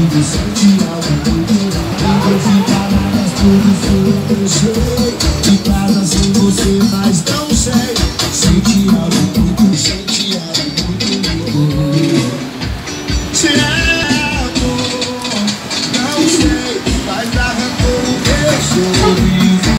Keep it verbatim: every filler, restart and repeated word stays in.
tudo certo, algo cultural. Eu vou ficar nas produções.